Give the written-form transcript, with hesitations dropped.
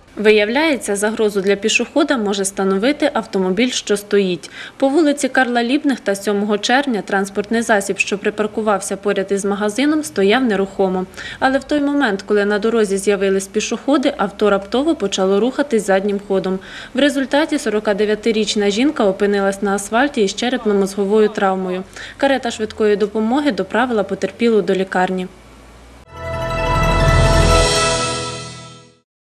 Виявляється, загрозу для пішохода може становити автомобіль, що стоїть. По вулиці Карла Лібних та 7 червня транспортний засіб, що припаркувався поряд із магазином, стояв нерухомо. Але в той момент, коли на дорозі з'явились пішоходи, авто раптово почало рухатись заднім ходом. В результаті 49-річна жінка опинилась на асфальті із черепно-мозговою травмою. Карета швидкої допомоги доправила потерпілу до лікарні.